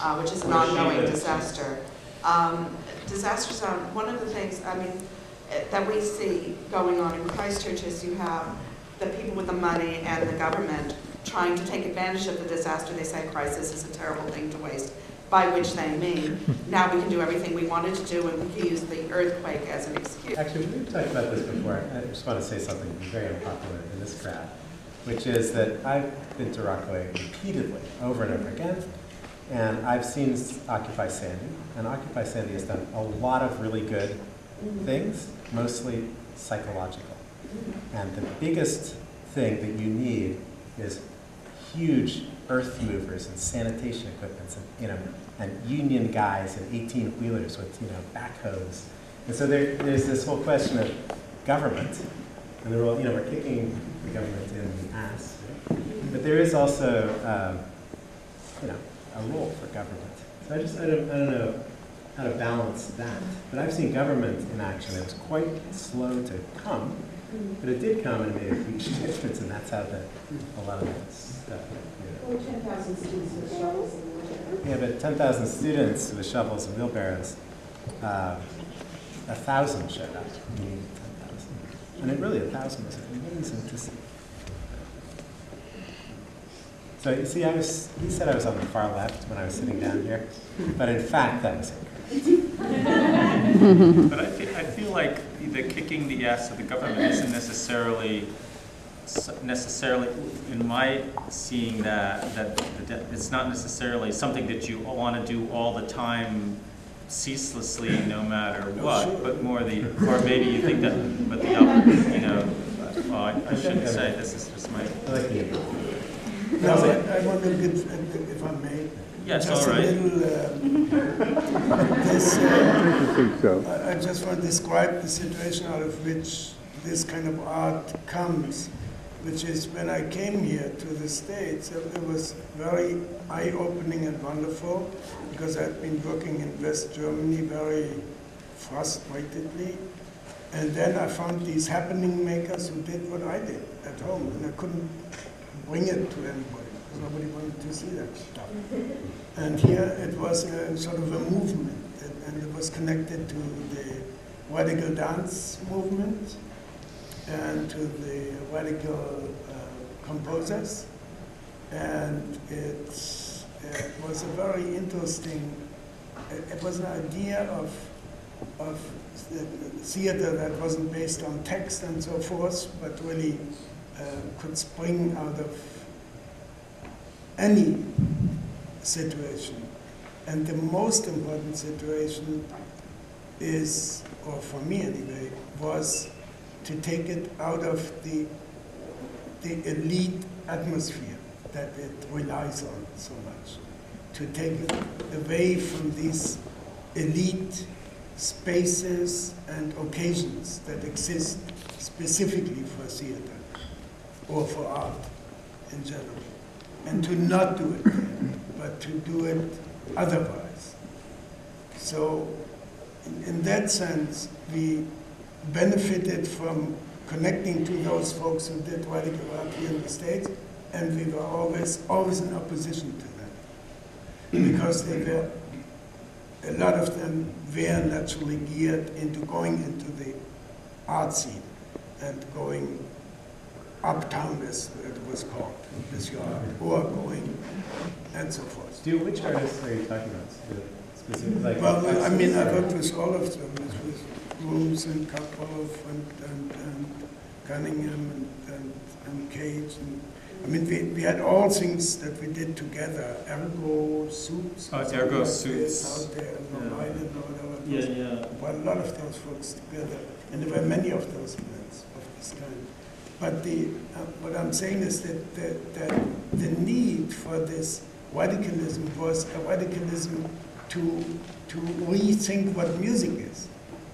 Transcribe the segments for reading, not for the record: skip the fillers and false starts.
which is an ongoing disaster. Disaster zone, one of the things, I mean, that we see going on in Christchurch is you have the people with the money and the government trying to take advantage of the disaster. They say crisis is a terrible thing to waste, by which they mean now we can do everything we wanted to do and we can use the earthquake as an excuse. Actually, we've talked about this before. I just want to say something very unpopular in this crowd, which is that I've been to Rockaway repeatedly, over and over again, and I've seen Occupy Sandy, and Occupy Sandy has done a lot of really good things, mostly psychological. And the biggest thing that you need is huge earth movers and sanitation equipment, and union guys and 18-wheelers with backhoes. And so there's this whole question of government, and they're all, we're kicking the government in the ass. Right? But there is also a role for government. So I don't know how to balance that. But I've seen government in action. It was quite slow to come, but it did come and made a huge difference, and that's how a lot of that stuff. Or 10,000 students with shovels and wheelbarrows. Yeah, but 10,000 students with shovels and wheelbarrows, 1,000 showed up. We needed 10,000. And it really, 1,000 was amazing to see. So you see, he said I was on the far left when I was sitting down here, but in fact, that was incorrect. But I feel like the kicking the ass of the government isn't necessarily in my seeing that it's not necessarily something that you want to do all the time ceaselessly no matter what, but more or maybe you think that, but the well, I shouldn't say, this is just my... I like the No, I want to give, if I may, yes, just all right. a little, I just want to describe the situation out of which this kind of art comes, which is when I came here to the States, it was very eye-opening and wonderful, because I'd been working in West Germany very frustratedly. And then I found these happening makers who did what I did at home, and I couldn't bring it to anybody, because nobody wanted to see that stuff. And here it was a sort of a movement, and it was connected to the radical dance movement and to the radical composers. And it was a very interesting, it was an idea of theater that wasn't based on text and so forth, but really could spring out of any situation. And the most important situation is, or for me anyway, was to take it out of the elite atmosphere that it relies on so much. To take it away from these elite spaces and occasions that exist specifically for theater or for art in general, and to not do it there, but to do it otherwise. So in that sense, we benefited from connecting to those folks who did radical art here in the States, and we were always in opposition to them, because they were, a lot of them were naturally geared into going into the art scene and going uptown, as it was called, this yard, or going and so forth. Which artists are you talking about? Specific, like, well, I mean, I worked with all of them, with Rooms and Karpov and Cunningham and Cage. I mean, we had all things that we did together. Ergo Suits. Oh, Ergo Suits. Out there in Rhode Island or whatever. Yeah. But a lot of those folks together. And there were many of those events of this kind. But what I'm saying is that the need for this radicalism was a radicalism to rethink what music is.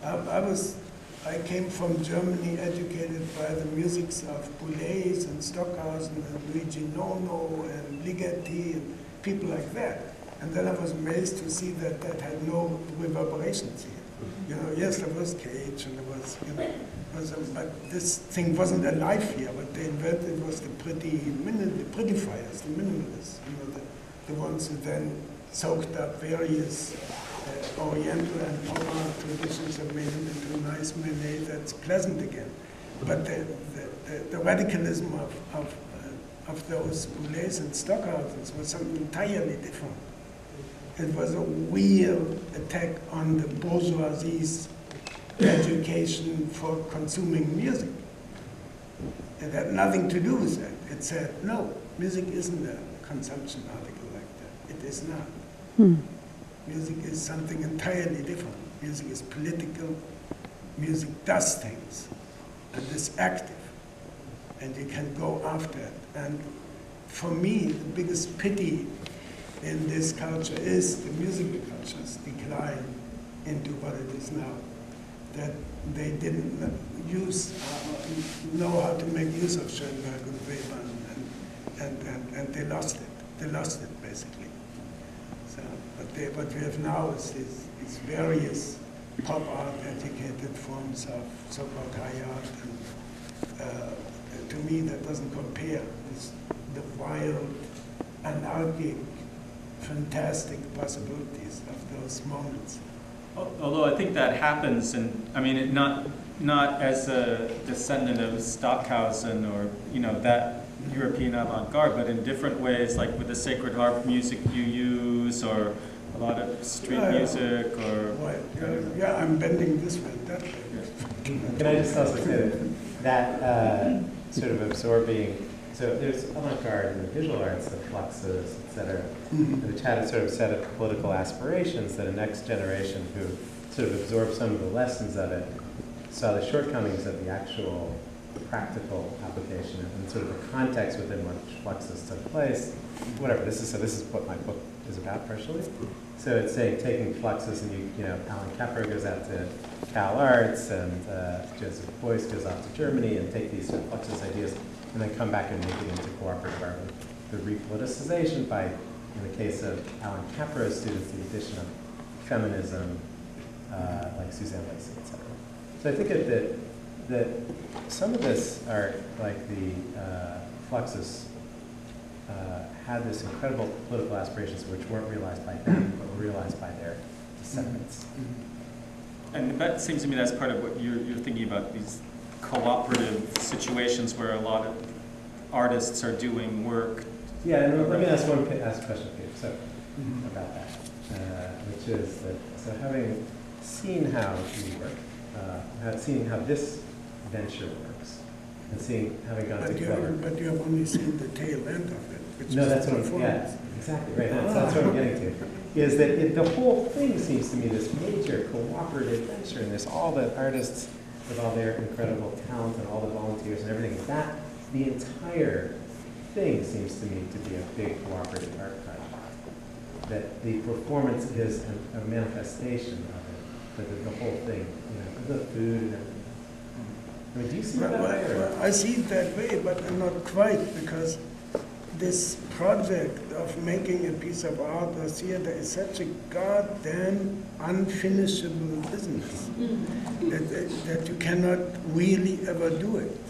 I came from Germany educated by the musics of Boulez and Stockhausen and Luigi Nono and Ligeti and people like that. And then I was amazed to see that that had no reverberations here. Yes, there was Cage and there was, but this thing wasn't alive here. What they invented was the prettifiers, the minimalists, the ones who then soaked up various Oriental and pop art traditions and made them into a nice melee that's pleasant again. But the radicalism of those boulets and Stockhauses was something entirely different. It was a real attack on the bourgeoisie's education for consuming music. It had nothing to do with that. It said, no, music isn't a consumption article like that. It is not. Music is something entirely different. Music is political. Music does things and is active. And you can go after it. And for me, the biggest pity in this culture is the musical culture's decline into what it is now. That they didn't know how to make use of Schoenberg and Weber, and they lost it. They lost it, basically. So, what we have now is these various pop art educated forms of so-called high art, and to me that doesn't compare with the wild, anarchic, fantastic possibilities of those moments. Although I think that happens, and I mean, not as a descendant of Stockhausen or that European avant-garde, but in different ways, like with the sacred harp music you use, or a lot of street music, or yeah, I'm bending this way, that way. Can I just also say that sort of absorbing? So there's avant-garde in the visual arts, the fluxes, et cetera, which had a sort of set of political aspirations that a next generation who sort of absorbed some of the lessons of it saw the shortcomings of the actual practical application and sort of the context within which fluxes took place. Whatever, this is what my book is about partially. So it's saying taking fluxes, and Alan Kapper goes out to Cal Arts, and Joseph Beuys goes off to Germany and take these sort of fluxus ideas and then come back and make it into cooperative art. The repoliticization by, in the case of Alan Kapper's students, the addition of feminism, like Suzanne Lacey, et cetera. So I think that some of this art, like the Fluxus, had this incredible political aspirations which weren't realized by them, but were realized by their descendants. And that seems to me that's part of what you're thinking about, these cooperative situations where a lot of artists are doing work. Yeah, and let me ask a question for you about that, which is that, so having seen how you work, seeing how this venture works, and having gone to Clever. But you have only seen the tail end of it, which No, is that's what I'm, yeah, exactly, right, that's what I'm getting to. Is that the whole thing seems to me this major cooperative venture, and there's all the artists with all their incredible talent and all the volunteers and everything. That, the entire thing seems to me to be a big cooperative art project. That the performance is a manifestation of it, the whole thing, the food and everything. I mean, do you see it that way? Well, I see it that way, but not quite, because this project of making a piece of art or theater is such a goddamn unfinishable business that you cannot really ever do it.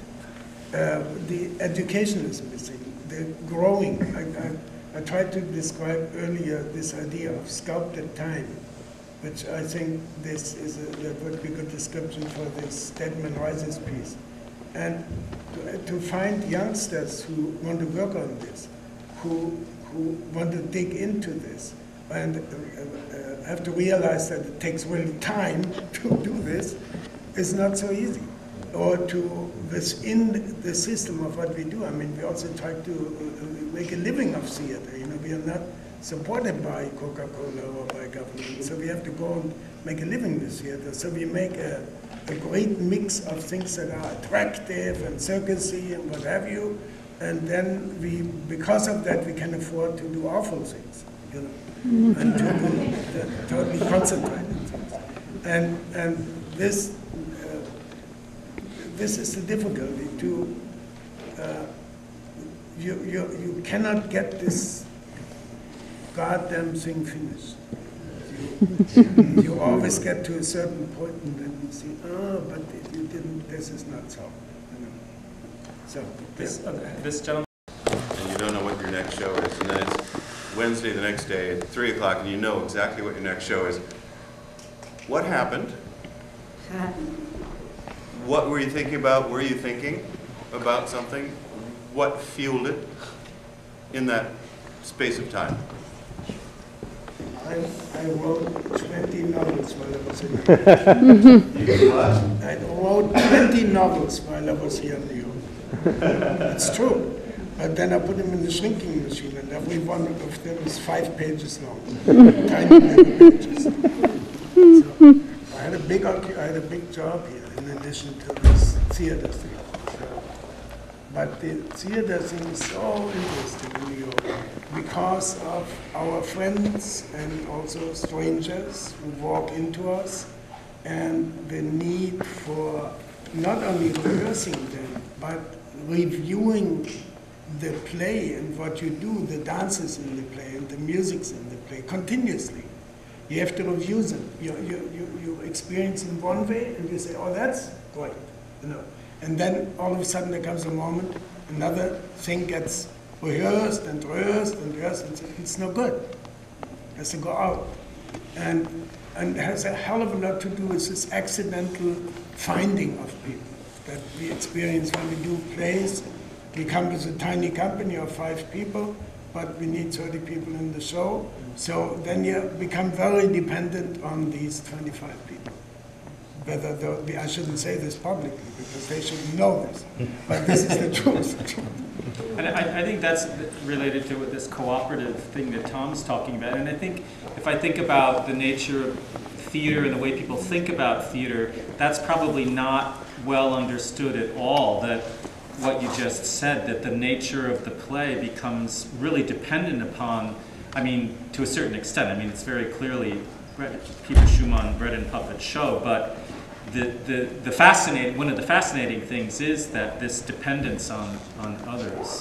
The education is missing, the growing. I tried to describe earlier this idea of sculpted time, which I think this is that would be a good description for this Stedman Rises piece. And to find youngsters who want to work on this, who want to dig into this, and have to realize that it takes really time to do this, is not so easy. Or to, within the system of what we do, I mean, we also try to make a living of theater. We are not supported by Coca-Cola or by government, so we have to go and make a living with theater. So we make a great mix of things that are attractive and circusy and what have you, and then because of that, we can afford to do awful things, and to totally concentrated things. And this is the difficulty. You cannot get this goddamn thing finished. You always get to a certain point and then you see, but you didn't, this is not so. So, This gentleman. And you don't know what your next show is, and then it's Wednesday the next day at 3 o'clock and you know exactly what your next show is. What happened? What were you thinking about? Were you thinking about something? What fueled it in that space of time? I wrote 20 novels while I was in New York. You did what? I wrote 20 novels while I was here in New York. It's true. But then I put them in the shrinking machine, and every one of them is 5 pages long. Tiny little pages. So I had a big job here in addition to this theater thing. So, but the theater thing is so interesting in New York because of our friends and also strangers who walk into us, and the need for not only rehearsing them, but reviewing the play and what you do, the dances in the play and the musics in the play, continuously. You have to review them. You experience in one way and you say, oh, that's great, you know. And then all of a sudden there comes a moment, another thing gets rehearsed and rehearsed and rehearsed, and it's no good. It has to go out. And it has a hell of a lot to do with this accidental finding of people that we experience when we do plays. We come with a tiny company of 5 people, but we need 30 people in the show. So then you become very dependent on these 25 people. I shouldn't say this publicly because they should know this, but this is the truth. And I think that's related to this cooperative thing that Tom's talking about. And I think if I think about the nature of theater and the way people think about theater, that's probably not well understood at all, that what you just said, that the nature of the play becomes really dependent upon, I mean, to a certain extent. I mean, it's very clearly Peter Schumann, bread and puppet show, but one of the fascinating things is that this dependence on others.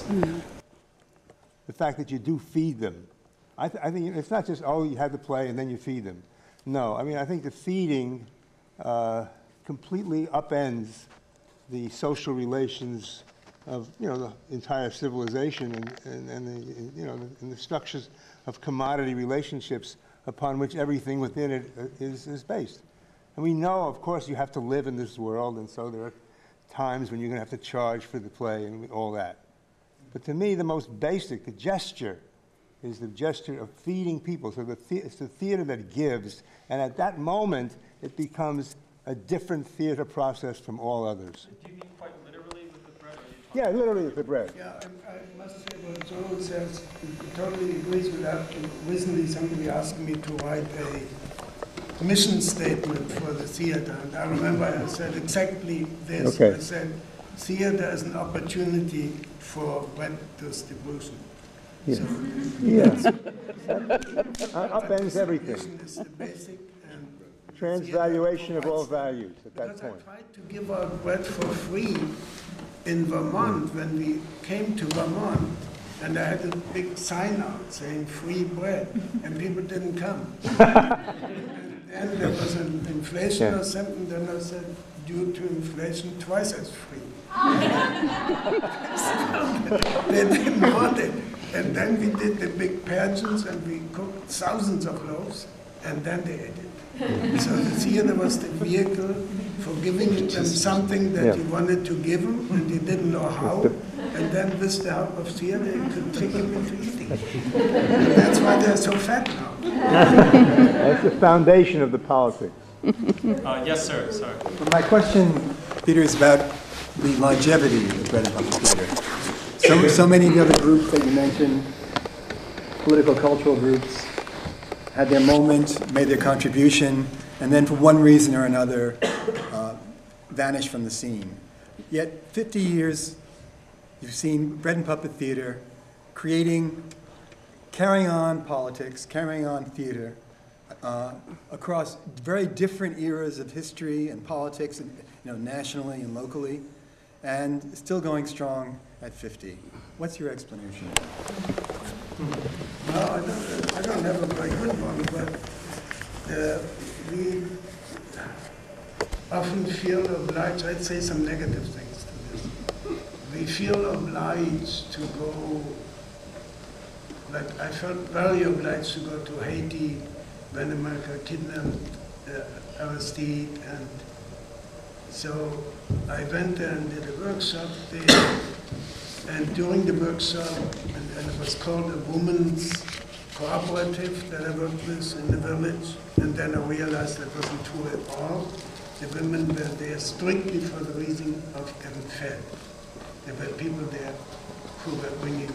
The fact that you do feed them. I think it's not just, oh, you have the play and then you feed them. No, I mean, I think the feeding completely upends the social relations of, you know, the entire civilization and the, you know, and the structures of commodity relationships upon which everything within it is based. And we know, of course, you have to live in this world, and so there are times when you're going to have to charge for the play and all that. But to me, the most basic, the gesture, is the gesture of feeding people. So it's the theater that gives, and at that moment, it becomes a different theater process from all others. Do you mean quite literally with the bread? Yeah, literally with the bread. Yeah, I must say what Joel says, he totally agrees with that. Recently, somebody asked me to write a mission statement for the theater, and I remember I said exactly this. Okay. I said, theater is an opportunity for bread distribution. Yes. So, yes. Upends everything. Mission is the basic and transvaluation of all values at that point. I tried to give out bread for free in Vermont when we came to Vermont, and I had a big sign out saying free bread, and people didn't come. And there was an inflation or something, then I said, due to inflation, twice as free. They didn't want it. And then we did the big pageants, and we cooked thousands of loaves, and then they ate it. So the theater was the vehicle for giving them something that you wanted to give them, and you didn't know how. And then with the help of theater, you could trick them into eating. And that's why they're so fat now. That's the foundation of the politics. Yes, sir. Sorry. Well, my question, Peter, is about the longevity of bread and puppet theater. So many of the other groups that you mentioned, political, cultural groups, had their moment, made their contribution, and then for one reason or another, vanished from the scene. Yet 50 years, you've seen bread and puppet theater carrying on politics, carrying on theater, across very different eras of history and politics, and, you know, nationally and locally, and still going strong at 50. What's your explanation? No, I don't have a very good one, but we often feel obliged, I'd say some negative things to this. We feel obliged to go But I felt very obliged to go to Haiti when America kidnapped Aristide, and so I went there and did a workshop there. And during the workshop, and it was called a women's cooperative that I worked with in the village, and then I realized that wasn't true at all. The women were there strictly for the reason of getting fed. There were people there who were bringing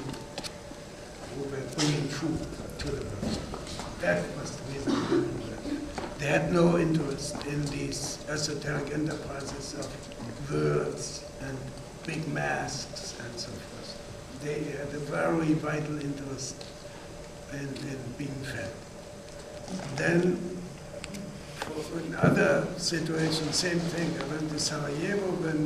food to the workshop. That was the reason the women were there. They had no interest in these esoteric enterprises of words and big masks and so forth. They had a very vital interest in being fed. Then, in other situations, same thing. I went to Sarajevo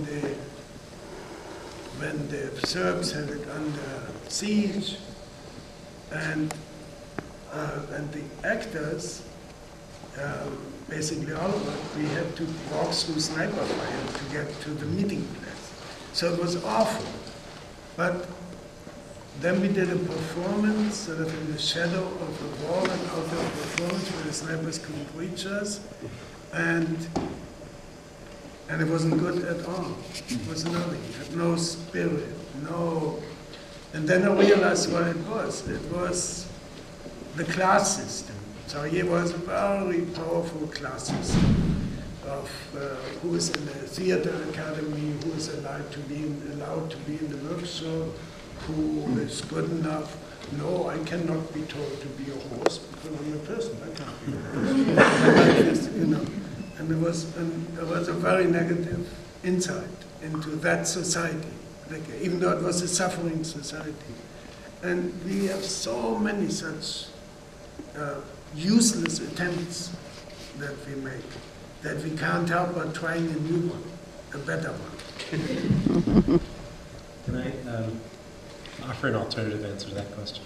when the Serbs had it under siege, and the actors, basically all of us, we had to walk through sniper fire to get to the meeting place. So it was awful. But then we did a performance sort of in the shadow of the wall, and out of the performance where the snipers couldn't reach us, and it wasn't good at all. It was nothing. It had no spirit, no. And then I realized what it was. It was the class system. So it was a very powerful class system of who is in the theater academy, who is allowed to be in the workshop, who is good enough. No, I cannot be told to be a horse because I'm a person. I can't be a horse. And it was a very negative insight into that society, even though it was a suffering society. And we have so many such useless attempts that we make, that we can't help but trying a new one, a better one. Can I offer an alternative answer to that question?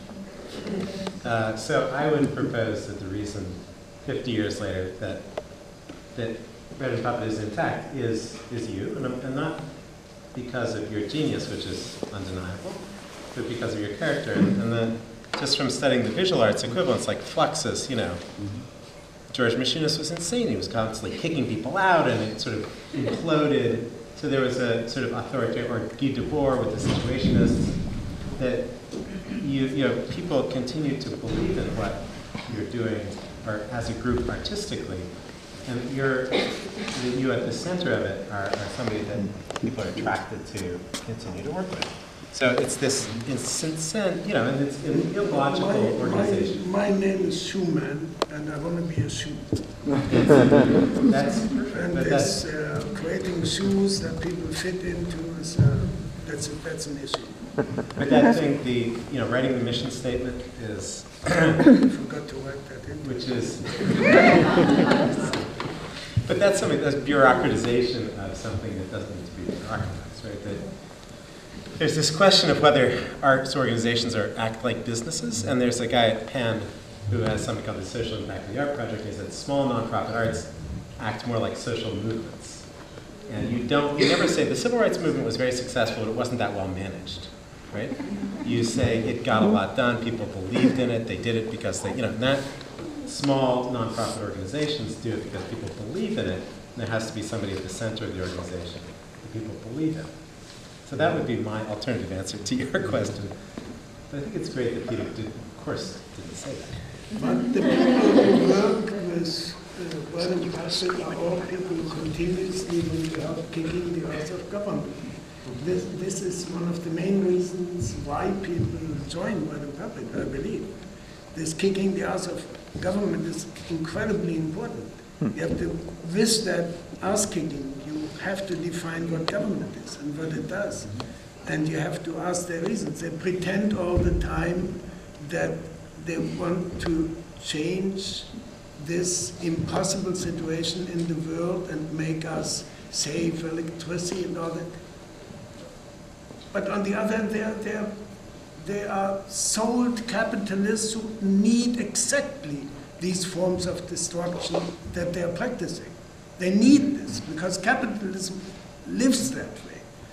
So I would propose that the reason 50 years later that Bread and Puppet is intact is you, and not because of your genius, which is undeniable, but because of your character. And then just from studying the visual arts equivalents like Fluxus, George Machinist was insane. He was constantly kicking people out, and it sort of imploded. So there was a sort of authoritarian, or Guy Debord with the Situationists, that people continue to believe in what you're doing, or as a group artistically, and you at the center of it are somebody that people are attracted to continue to work with. So it's this instant, and it's an illogical organization. My name is Schumann, and I want to be a shoe. That's perfect. And this creating shoes that people fit into is that's an issue. But that thing, writing the mission statement is. I forgot to write that in. Which is. But that's bureaucratization of something that doesn't need to be bureaucratized, right? That there's this question of whether arts organizations act like businesses, and there's a guy at Penn who has something called the Social Impact of the Art Project. He said small nonprofit arts act more like social movements. And you never say the civil rights movement was very successful, but it wasn't that well managed, right? You say it got a lot done, people believed in it, they did it because they, not small nonprofit organizations do it because people believe in it, and there has to be somebody at the center of the organization that people believe in. So that would be my alternative answer to your question. But I think it's great that Peter of course, didn't say that. But the people who work with Bread and Puppet are all people who continuously want to help kicking the ass of government. This is one of the main reasons why people join Bread and Puppet, I believe. This kicking the ass of government is incredibly important. You have to, with that ass kicking, you have to define what government is and what it does. And you have to ask their reasons. They pretend all the time that they want to change this impossible situation in the world and make us save electricity and all that. But on the other hand, they are sold capitalists who need exactly these forms of destruction that they are practicing. They need this because capitalism lives that way.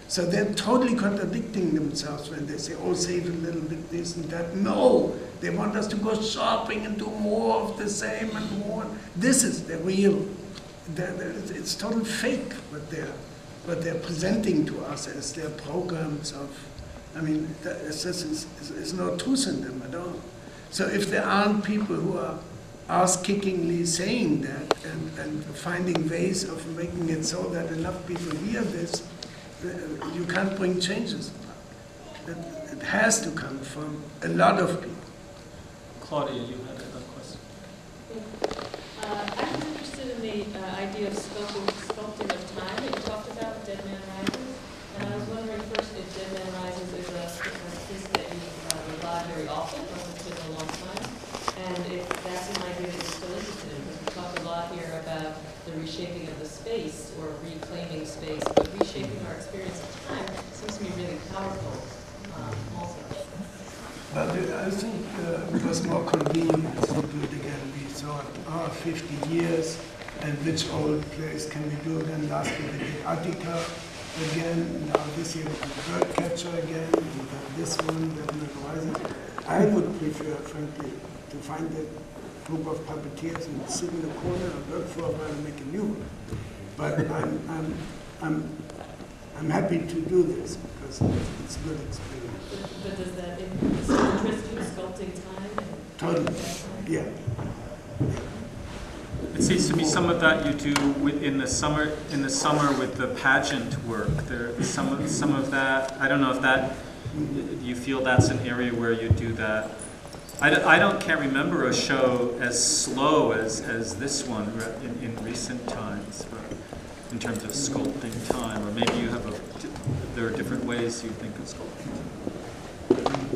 So they're totally contradicting themselves when they say, oh, save a little bit this and that. No, they want us to go shopping and do more of the same and more. This is the real, it's total fake what they're presenting to us as their programs of, I mean, there's no truth in them at all. So if there aren't people who are ass-kickingly saying that and finding ways of making it so that enough people hear this, you can't bring changes. It has to come from a lot of people. Claudia, you had a question. I was interested in the idea of sculpting of time that you talked about, Dead Man Rises. And I was wondering first if Dead Man Rises is a piece that you revive very often, or it's been a long time. And if that's an idea that you're still interested in, because we talk a lot here about the reshaping of the space or reclaiming space, but reshaping our experience of time seems to be really powerful also. But I think it was more convenient to do it again. We thought, 50 years, and which old place can we do? Then last year we did Attica again, now this year we did Birdcatcher again, and this one, Dead Man Rises. I would prefer, frankly, to find a group of puppeteers and sit in the corner and work for a while and make a new one. But I'm happy to do this because it's a good experience. But does that interest you, sculpting time? Totally, yeah. It seems to me some of that you do in the summer with the pageant work. There some of that. I don't know if that you feel that's an area where you do that. Can't remember a show as slow as this one in recent times, in terms of sculpting time, or maybe you have there are different ways you think of sculpting time.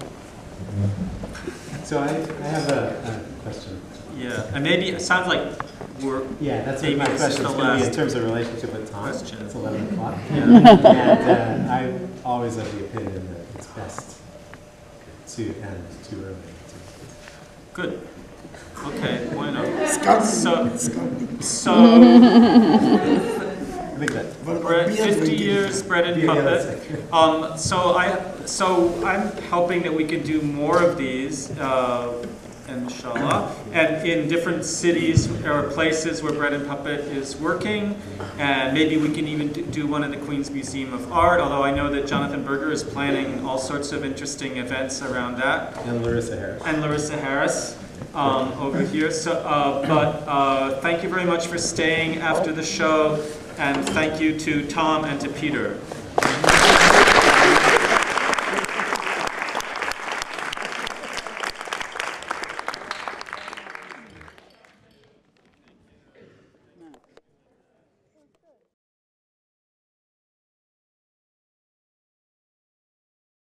So I have a question. Yeah, and maybe it sounds like we're. Yeah, that's what my question is going to be in terms of relationship with time. Question. It's 11 o'clock. And I'm always of the opinion that it's best to end too early. Good. Okay, bueno. So we're at 50 years Bread and Puppet. So I'm hoping that we can do more of these, inshallah, and in different cities or places where Bread and Puppet is working, and maybe we can even do one in the Queen's Museum of Art, although I know that Jonathan Berger is planning all sorts of interesting events around that. And Larissa Harris. Over here. So, thank you very much for staying after the show, and thank you to Tom and to Peter.